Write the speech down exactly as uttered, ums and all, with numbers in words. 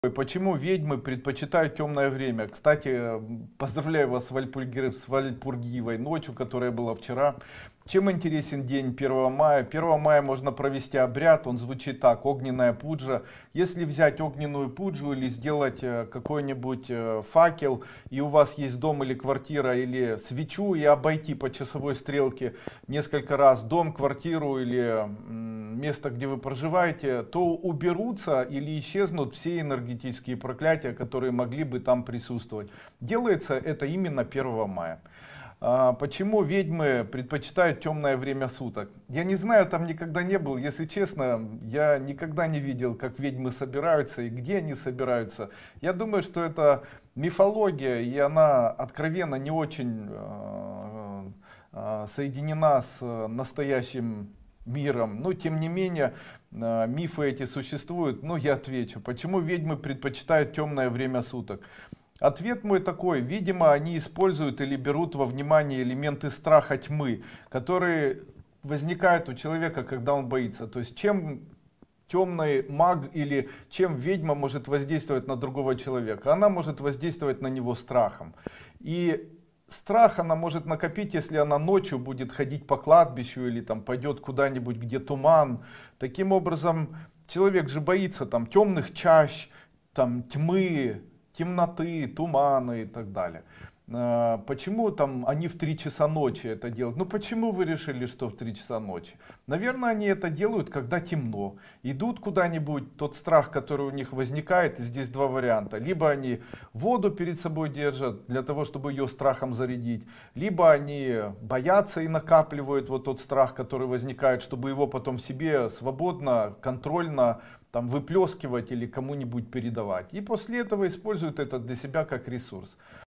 Почему ведьмы предпочитают темное время? Кстати, поздравляю вас с, Вальпурги... с Вальпургиевой ночью, которая была вчера. Чем интересен день первого мая? первого мая можно провести обряд, он звучит так: огненная пуджа. Если взять огненную пуджу или сделать какой-нибудь факел, и у вас есть дом или квартира, или свечу, и обойти по часовой стрелке несколько раз дом, квартиру или место, где вы проживаете, то уберутся или исчезнут все энергетические проклятия, которые могли бы там присутствовать. Делается это именно первого мая. Почему ведьмы предпочитают темное время суток? Я не знаю, там никогда не был, если честно, я никогда не видел, как ведьмы собираются и где они собираются. Я думаю, что это мифология, и она откровенно не очень э, э, соединена с настоящим миром. Но тем не менее, э, мифы эти существуют. Но я отвечу, почему ведьмы предпочитают темное время суток. Ответ мой такой: видимо, они используют или берут во внимание элементы страха тьмы, которые возникают у человека, когда он боится. То есть чем темный маг или чем ведьма может воздействовать на другого человека? Она может воздействовать на него страхом. И страх она может накопить, если она ночью будет ходить по кладбищу или там пойдет куда-нибудь, где туман. Таким образом, человек же боится там темных чащ, там тьмы, темноты, туманы и так далее. Почему там они в три часа ночи это делают? Ну почему вы решили, что в три часа ночи? Наверное, они это делают, когда темно. Идут куда-нибудь, тот страх, который у них возникает, и здесь два варианта. Либо они воду перед собой держат, для того, чтобы ее страхом зарядить. Либо они боятся и накапливают вот тот страх, который возникает, чтобы его потом в себе свободно, контрольно там выплескивать или кому-нибудь передавать. И после этого используют это для себя как ресурс.